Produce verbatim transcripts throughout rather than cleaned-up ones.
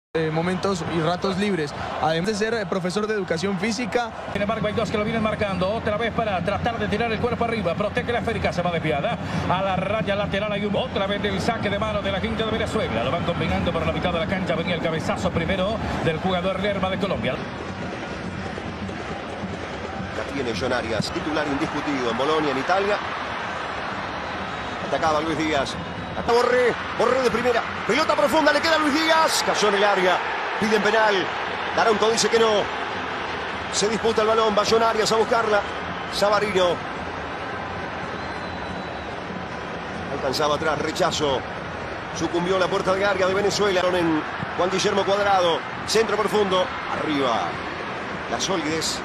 Eh, momentos y ratos libres, además de ser eh, profesor de educación física. Sin embargo, hay dos que lo vienen marcando, otra vez para tratar de tirar el cuerpo arriba, protege la esférica, se va desviada a la raya lateral, hay un, otra vez el saque de mano de la quinta de Venezuela, lo van combinando por la mitad de la cancha, venía el cabezazo primero del jugador Lerma de Colombia. La tiene John Arias, titular indiscutido en Bolonia, en Italia. Atacaba Luis Díaz. Borré, Borré de primera, pelota profunda, le queda a Luis Díaz, cayó en el área, piden penal, Daronco dice que no, se disputa el balón, va John Arias a buscarla, Savarino, alcanzaba atrás, rechazo, sucumbió la puerta de área de Venezuela, en Juan Guillermo Cuadrado, centro profundo, arriba, la solidez.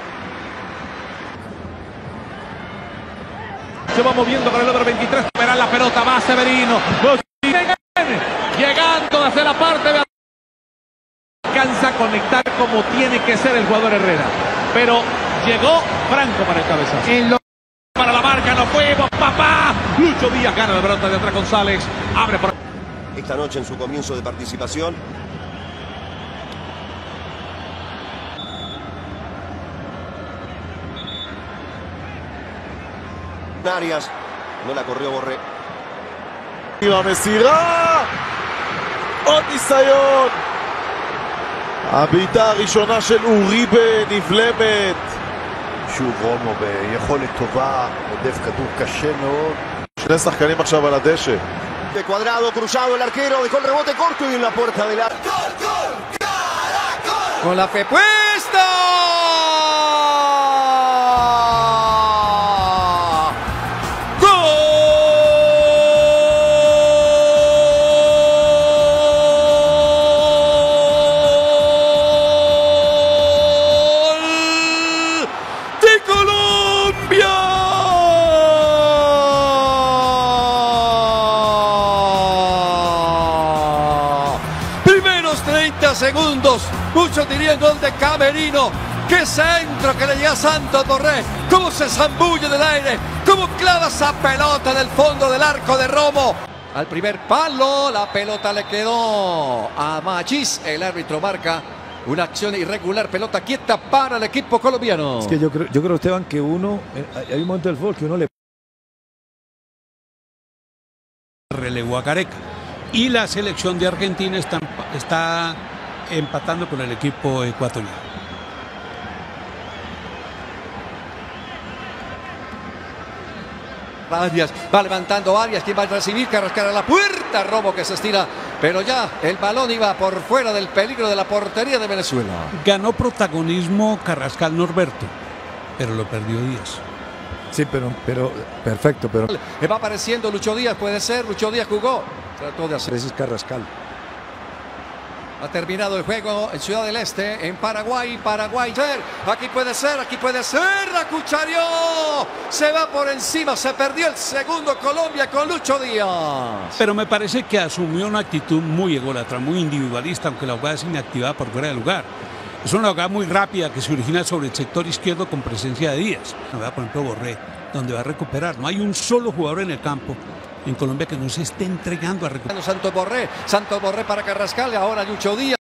Se va moviendo con el número veintitrés. Verá la pelota, va Severino. Llegando hacia la parte de... Alcanza a conectar como tiene que ser el jugador Herrera. Pero llegó Franco para el cabezazo. En lo... Para la marca, nos fuimos, papá. Lucho Díaz gana la pelota de atrás González. Abre por... Esta noche en su comienzo de participación. Arias, no la corrió Borré. עם המסירה, עוד ניסיון. הבעיטה הראשונה של אוריבה נבלמת. שוב רומו ביכולת טובה, עודף כדור קשה מאוד. שני שחקנים עכשיו על הדשא. De Cuadrado, cruzado el arquero, dejó el rebote corto y en la puerta de la... ¡Gol, gol, Caracol! Con la fe puesta. treinta segundos, muchos dirían gol de Camerino. ¡Qué centro que le llega a Santos Borré! ¡Cómo se zambulle del aire! ¡Cómo clava esa pelota del fondo del arco de Romo! Al primer palo, la pelota le quedó a Machís. El árbitro marca una acción irregular, pelota quieta para el equipo colombiano. Es que yo creo, yo creo Esteban, que uno, hay un momento del fútbol que uno le... Relevó a Gareca. Y la selección de Argentina está, está empatando con el equipo ecuatoriano. Arias, va levantando Arias, quien va a recibir, Carrascal a la puerta, Romo que se estira, pero ya el balón iba por fuera del peligro de la portería de Venezuela. Ganó protagonismo Carrascal Norberto, pero lo perdió Díaz. Sí, pero, pero perfecto, pero... Le va apareciendo Lucho Díaz, puede ser, Lucho Díaz jugó. Trató de hacer. Ese es Carrascal. Ha terminado el juego en Ciudad del Este, en Paraguay, Paraguay. Aquí puede ser, aquí puede ser, la cucharió. Se va por encima, se perdió el segundo Colombia con Lucho Díaz. Pero me parece que asumió una actitud muy ególatra, muy individualista, aunque la jugada es inactivada por fuera de lugar. Es una jugada muy rápida que se origina sobre el sector izquierdo con presencia de Díaz. Una jugada, por ejemplo, Borré, donde va a recuperar. No hay un solo jugador en el campo en Colombia que no se esté entregando a recuperar. Santos Borré, Santos Borré para Carrascal, ahora Lucho Díaz.